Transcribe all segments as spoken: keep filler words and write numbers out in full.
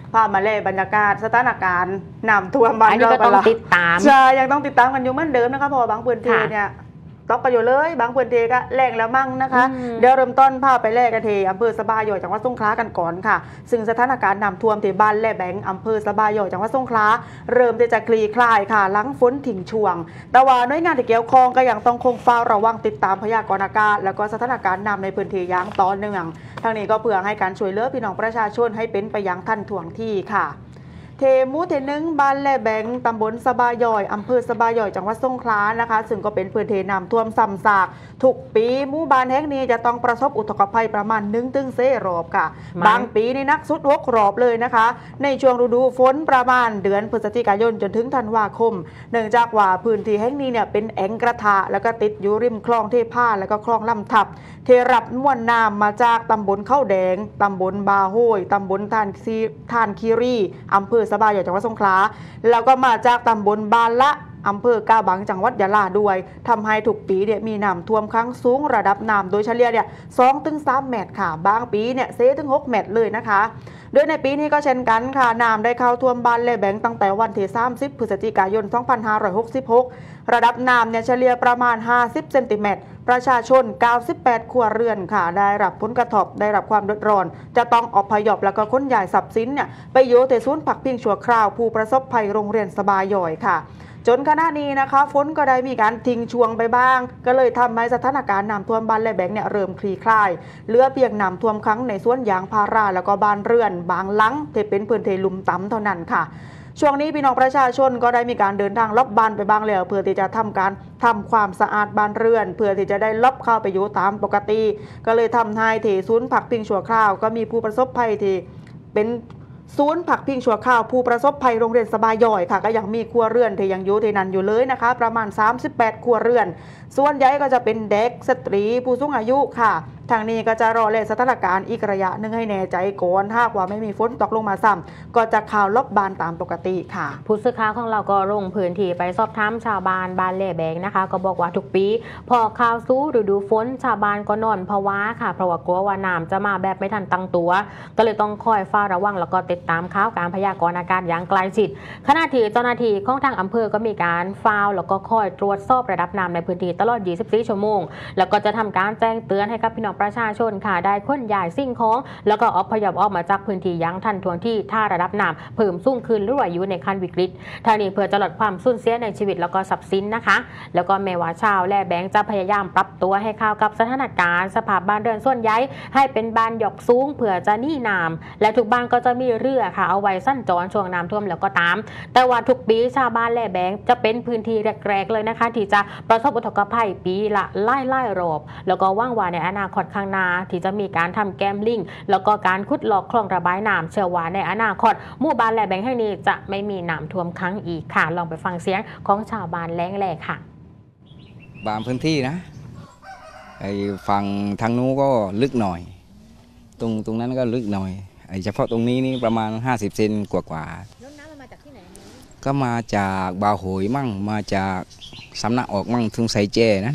พามาเล่บรรยากาศสถานการณ์น้ำท่วมบ้านเราก็ต้องติดตามใช่ยังต้องติดตามกันอยู่เหมือนเดิมนะคะพอบางพื้นที่เนี่ยตกกันอยู่เลยบางพื้นที่ก็แรงแล้วมั่งนะคะเดี๋ยวเริ่มต้นพาไปแลกกันทีอำเภอสะบาย่อยจังหวัดสงขลากันก่อนค่ะซึ่งสถานการณ์น้ำท่วมที่บ้านแล่แบงอำเภอสะบาย่อยจังหวัดสงขลาเริ่มที่จะคลี่คลายค่ะหลังฝนถิ่งช่วงแต่ว่าหน่วยงานที่เกี่ยวข้องก็ยังต้องคงเฝ้าระวังติดตามพยากรณ์อากาศแล้วก็สถานการณ์น้ำในพื้นที่อย่างต่อเนื่องทางนี้ก็เพื่อให้การช่วยเหลือพี่น้องประชาชนให้เป็นไปอย่างทันท่วงทีค่ะเทมูเทนึงบ้านแล่แบงตำบลสะบาย่อยอำเภอสะบาย่อยจังหวัดสงขลานะคะซึ่งก็เป็นพื้นที่น้ำท่วมซ้ำซากทุกปีหมู่บ้านแห่งนี้จะต้องประสบอุทกภัยประมาณหนึ่งถึงสี่รอบค่ะบางปีนี่นักสุดหกรอบเลยนะคะในช่วงฤดูฝนประมาณเดือนพฤศจิกายนจนถึงธันวาคมเนื่องจากว่าพื้นที่แห่งนี้เนี่ยเป็นแอ่งกระทะแล้วก็ติดอยู่ริมคลองเทพาแล้วก็คลองลำทับเทรับมวลน้ำมาจากตำบลข้าวแดงตำบลบาโฮยตำบลทานซีทานคีรีอำเภอสะบาย่อยจังหวัดสงขลาแล้วก็มาจากตำบลบานละอำเภอกาบังจังหวัดยะลาด้วยทำให้ทุกปีเนี่ยมีน้ำท่วมครั้งสูงระดับน้ำโดยเฉลี่ยเนี่ยสองถึงสามเมตรค่ะบางปีเนี่ยเซถึงหกเมตรเลยนะคะโดยในปีนี้ก็เช่นกันค่ะน้ำได้เข้าท่วมบ้านแล่แบงตั้งแต่วันที่สามสิบพฤศจิกายนสองพันห้าร้อยหกสิบหกระดับน้ำเนี่ยเฉลี่ยประมาณห้าสิบเซนติเมตรประชาชนเก้าสิบแปดครัวเรือนค่ะได้รับผลกระทบได้รับความเดือดร้อนจะต้องอพยพแล้วก็ขนย้ายทรัพย์สินเนี่ยไปอยู่ที่ศูนย์พักพิงชั่วคราวผู้ประสบภัยโรงเรียนสะบาย่อยค่ะจนขณะนี้นะคะฝนก็ได้มีการทิ้งช่วงไปบ้างก็เลยทำให้สถานการณ์น้ำท่วมบ้านแล่แบงเนี่ยเริ่มคลี่คลายเหลือเพียงน้ำท่วมครั้งในสวนยางพาราแล้วก็บ้านเรือนบางหลังที่เป็นพื้นที่ลุ่มต่ำเท่านั้นค่ะช่วงนี้พี่น้องประชาชนก็ได้มีการเดินทางลบบ้านไปบ้างแล้วเพื่อที่จะทำการทำความสะอาดบ้านเรือนเพื่อที่จะได้ลบเข้าไปอยู่ตามปกติก็เลยทำให้ที่ศูนย์พักพิงชั่วคราวก็มีผู้ประสบภัยที่เป็นศูนย์พักพิงชั่วคราวผู้ประสบภัยโรงเรียนสะบาย่อยค่ะก็ยังมีครัวเรือนที่ยังอยู่ที่นั่นอยู่เลยนะคะประมาณสามสิบแปดครัวเรือนส่วนใหญ่ก็จะเป็นเด็กสตรีผู้สูงอายุค่ะทางนี้ก็จะรอเล่สถานการณ์อีกระยะนึงให้แน่ใจก่อนถ้าว่าไม่มีฝนตกลงมาซ้ำก็จะข่าวลบบานตามปกติค่ะผู้สื่อข่าวของเราก็ลงพื้นที่ไปสอบถามชาวบ้านบ้านแล่แบงนะคะก็บอกว่าทุกปีพอข่าวสู้ฤดูฝนชาวบ้านก็นอนภาวะค่ะเพราะว่ากลัวว่าน้ำจะมาแบบไม่ทันตั้งตัวก็เลยต้องคอยเฝ้าระวังแล้วก็ติดตามข่าวการพยากรณ์อากาศอย่างใกล้ชิดขณะที่เจ้าหน้าที่ของทางอำเภอก็มีการเฝ้าแล้วก็คอยตรวจสอบระดับน้ำในพื้นที่ตลอดยี่สิบสี่ชั่วโมงแล้วก็จะทำการแจ้งเตือนให้กับพี่น้องประชาชนค่ะได้ขนย้ายสิ่งของแล้วก็อพยพออกมาจากพื้นที่ยังทันท่วงที่ถ้าระดับน้ำเพิ่มสูงขึ้นหรือว่าอยู่ในขั้นวิกฤตทางนี้เพื่อจะลดความสูญเสียในชีวิตแล้วก็ทรัพย์สินนะคะแล้วก็แม้ว่าชาวแล่แบงจะพยายามปรับตัวให้เข้ากับสถานการณ์สภาพบ้านเรือนส่วนใหญ่ให้เป็นบ้านหยกสูงเพื่อจะหนีน้ำและทุกบ้านก็จะมีเรือค่ะเอาไว้สั้นจรช่วงน้ำท่วมแล้วก็ตามแต่ว่าทุกปีชาวบ้านแล่แบงจะเป็นพื้นที่แรกๆเลยนะคะที่จะประสบอุทกภัยปีละไล่ไล่รอบแล้วก็ว่างว่าในอนาคตข้างหน้าที่จะมีการทำแกมลิงแล้วก็การขุดหลอกคลองระบายน้ำเชื่อว่าในอนาคตหมู่บ้านแล่แบงแห่งนี้จะไม่มีน้ำท่วมครั้งอีกค่ะลองไปฟังเสียงของชาวบ้านแล้งแหล่ค่ะบางพื้นที่นะไอ้ฝั่งทางนู้นก็ลึกหน่อยตรงตรงนั้นก็ลึกหน่อยไอ้เฉพาะตรงนี้นี่ประมาณห้าสิบเซนกว่ากว่าแล้วน้ำมันมาจากที่ไหนก็มาจากบาโหยมั่งมาจากสำนักออกมั่งถึงไซเจนะ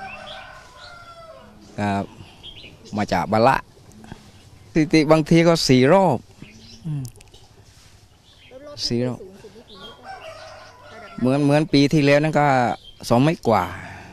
มาจากบาละติติบางทีก็สี่รอบสี่รอบเหมือนเหมือนปีที่แล้วนั่นก็สองเมตรกว่า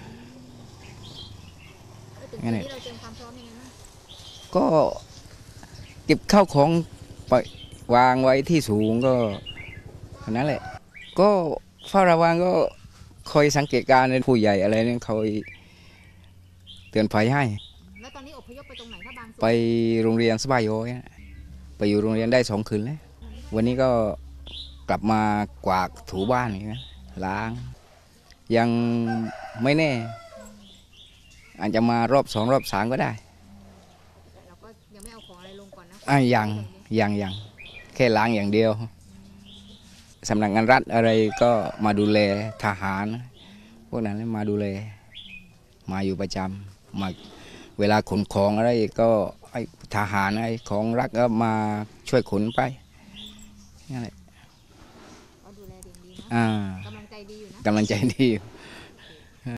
ก็เก็บข้าวของไปวางไว้ที่สูงก็นั่นแหละก็เฝ้าระวังก็คอยสังเกตการณ์ในผู้ใหญ่อะไรนี่เขาเตือนภัยให้แล้วตอนนี้อพยพไปตรงไหนคะบางส่วนไปโรงเรียนสบายโยไปอยู่โรงเรียนได้สองคืนแล้ววันนี้ก็กลับมากวาดถูบ้านอย่างนี้ล้างยังไม่แน่อาจจะมารอบสองรอบสามก็ได้เราก็ยังไม่เอาของอะไรลงก่อนนะอ่ะยังยังยังแค่ล้างอย่างเดียวสำนักงานรัฐอะไรก็มาดูแลทหารพวกนั้นมาดูแลมาอยู่ประจำมาเวลาขนของอะไรก็ไอ้ทหารไอ้ของรัฐก็มาช่วยขนไปนั่นแหละดูแลดีนะอ่ากำลังใจดีอยู่นะกำลังใจดี